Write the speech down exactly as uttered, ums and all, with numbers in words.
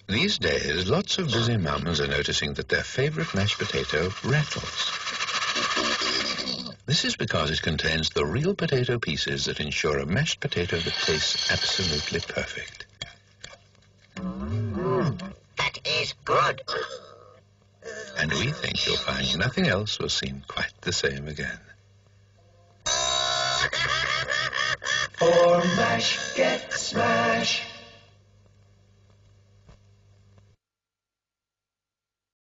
These days, lots of busy mums are noticing that their favorite mashed potato rattles. This is because it contains the real potato pieces that ensure a mashed potato that tastes absolutely perfect. Mm, that is good. And we think you'll find nothing else will seem quite the same again. For mash, get smash.